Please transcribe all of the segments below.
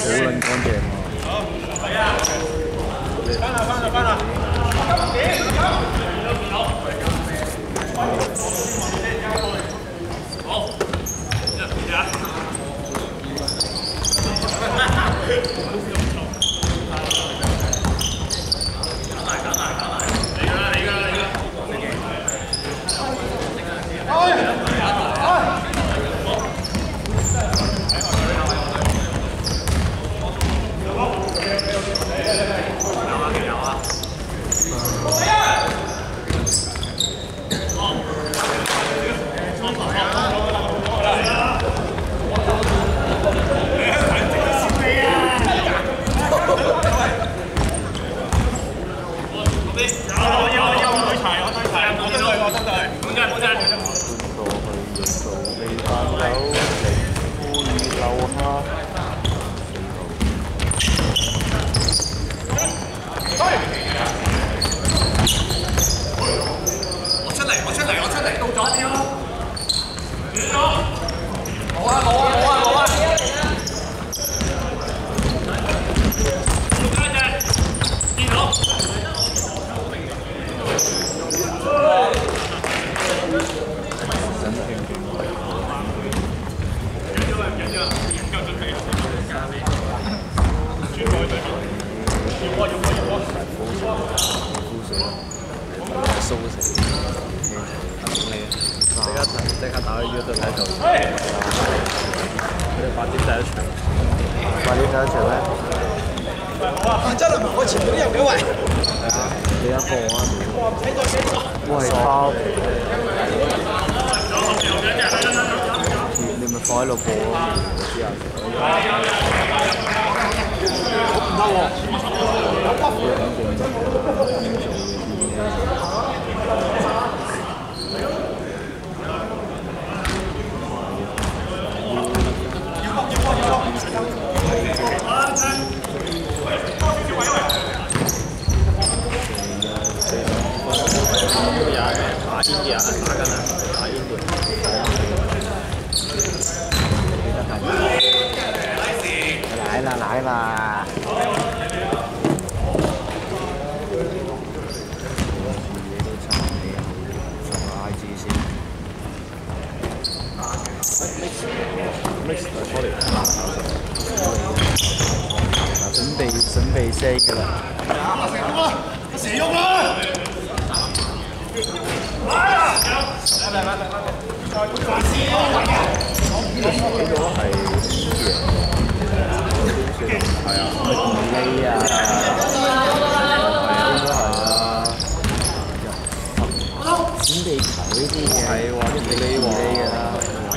撚乾淨喎。 翻啦！ 即刻打去 YouTube 睇做。佢哋8點第一場。8點第一場咩？ 真係我前面都有幾位。 係啊，你一個啊！喂，包。你咪放喺度播咯，之後。唔得來啦！準備升㗎啦！ 射喐啦！ 呢個係係啊，咪啊，應該係啊，準備球呢啲嘢係話準備㗎啦，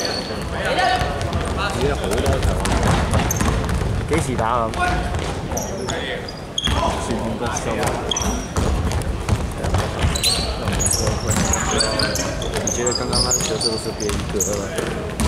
已經好多場，幾時打啊？全國收啊！你覺得剛剛那球是不是別一個了？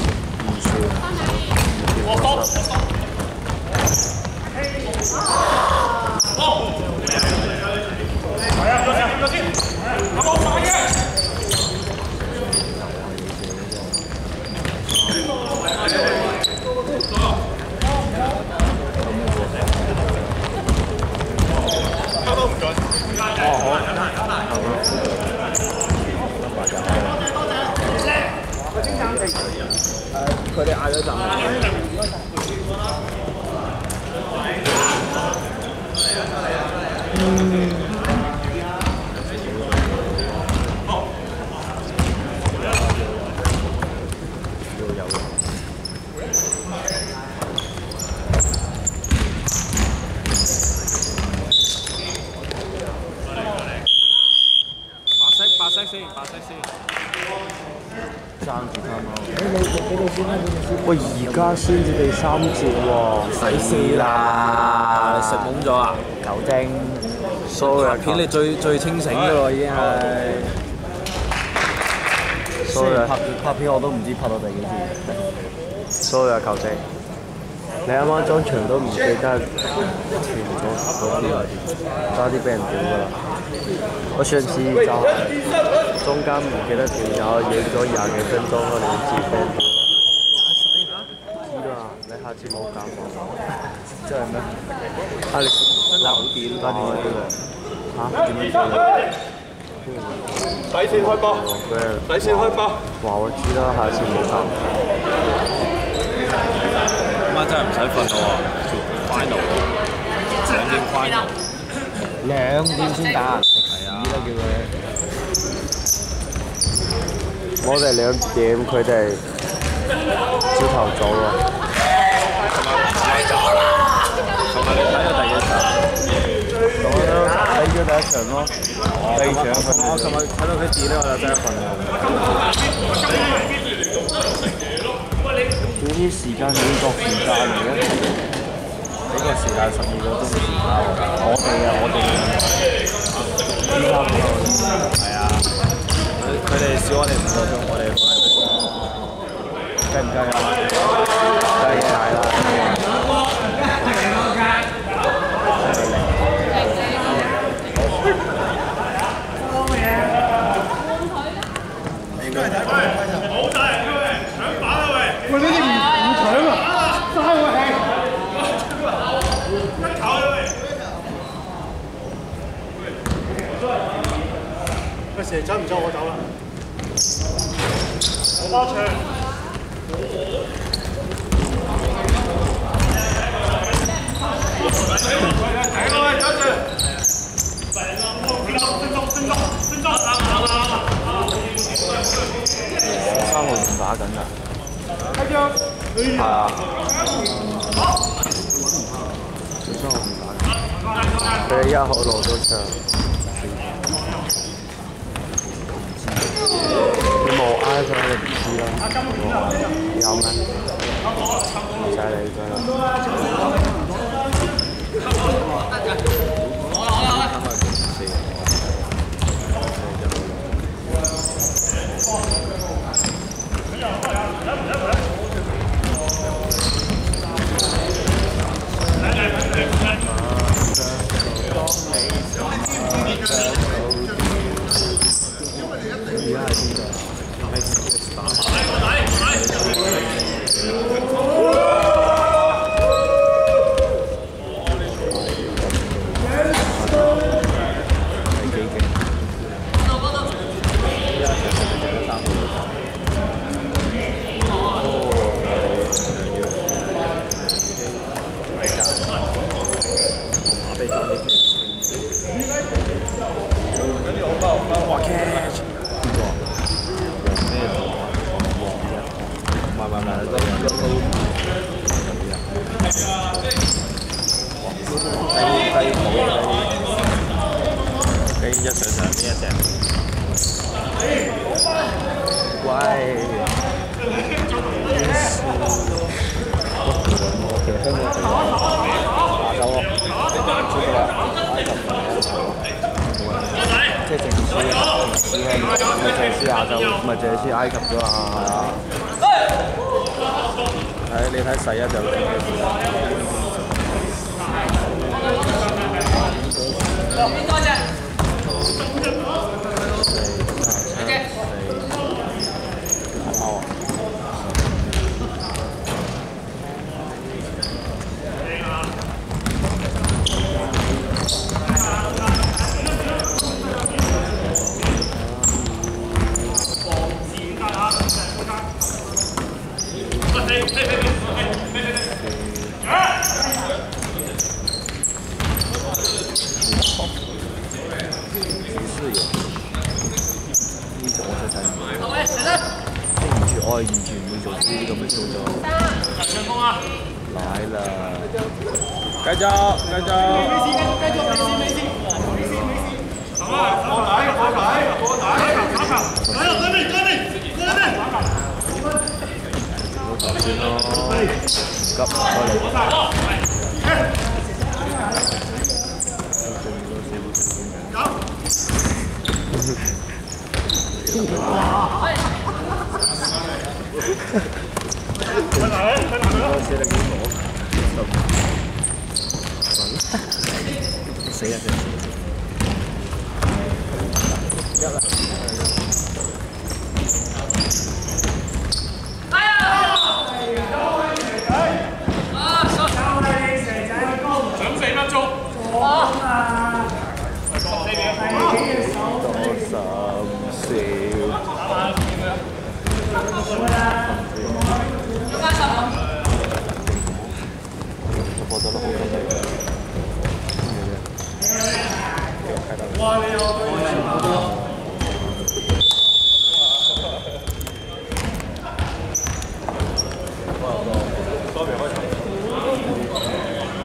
佢哋嗌咗陣。白色先。爭住他嘛！喂，而家先至第3節喎， 第4啦！食懵咗啊！ 牛精 ，sorry 片你最清醒嘅喎，已經係。 sorry 拍片我都唔知拍到第幾節。sorry 啊，球精，你啱啱裝場都唔記得斷咗嗰啲，差啲俾人屌㗎啦！我上次就係中間唔記得斷咗，影咗20幾分鐘咯，你都知 friend 屌啦。知啦，你下次冇搞我。 真係咩？啊你真係好癲打電話俾我嚇？點樣做？ 底線開波，底線開波。 話我知啦，下次冇打。 今晚真係唔使瞓咯喎 ，final 2點 final， 2點先打，食屎啦叫佢。我哋2點，佢哋朝頭早喎。 琴日你睇咗第幾場？ 我都睇咗第一場咯，第二場我琴日睇到佢字咧，我就真係瞓啦。 呢啲時間美國時間嚟嘅， 呢個時間12個鐘時間喎。我哋係啊，佢哋少我哋5個鐘，我哋計唔計啊？計晒啦。 喂，呢啲唔搶啊！嘥個氣。喂，蛇走唔走？我走啦。我包場。 3號仲打緊㗎。係啊。3號唔打緊。佢1號路都唱。你冇嗌佢你唔知啦。有咩？唔使理佢啦。即係淨係亞洲，唔係淨係埃及啫嘛。 係你睇11就多謝。 我係完全唔會做呢啲咁嘅操作。來啦！ 繼續，繼續。 先咯，急過嚟。死啊！ 笑。我覺得好緊要嘅。